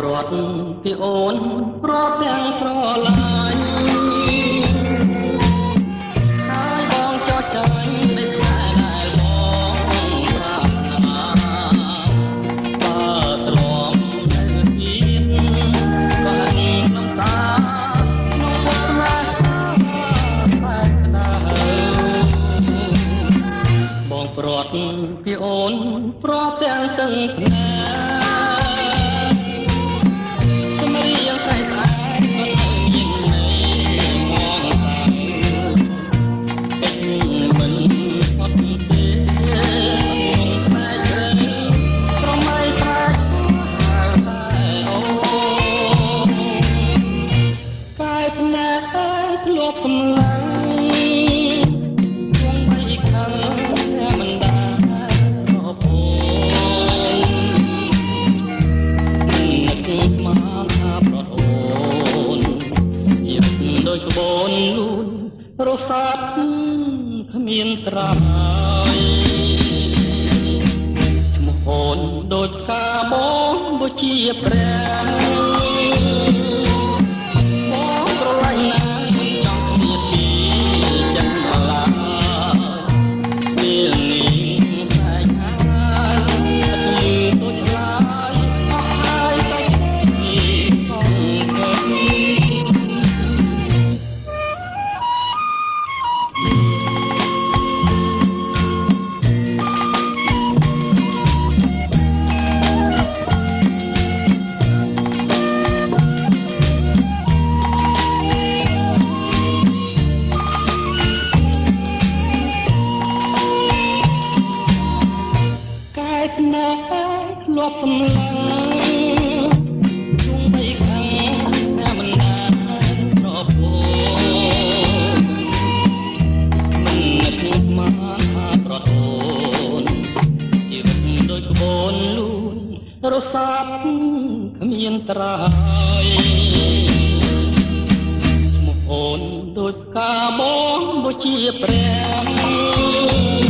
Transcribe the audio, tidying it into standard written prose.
ព្រាត់ពីអូនព្រាត់ទាំងស្រឡាញ់ហើយបងចោះចាញ់នៃស្នេហ៍ដែលបងប្រាថ្នាបើទ្រាំនៅទៀតក៏នឹងតាក្នុងពុតស្នេហ៍តែក្តៅបងព្រាត់ពីអូនព្រាត់ទាំងទឹកភ្នែកធ្លាប់សម្លឹងវងបីខាងមិនដែររបូរនឹកស្មានថាប្រត់អូនជាដូចក្បូនលូនរសាត់គ្មានត្រាយឈ្មោះអូនដូចផ្កាបងបូជាព្រះបងស្រឡាញ់ណាស់ធ្លាប់សម្លឹងជុំបីខាងមិនដែររបូរមិននឹកស្មានថាប្រត់អូនជីវិតដូចក្បូនលូនរសាត់គ្មានត្រើយឈ្មោះអូនដូចកាបងបូជាព្រះ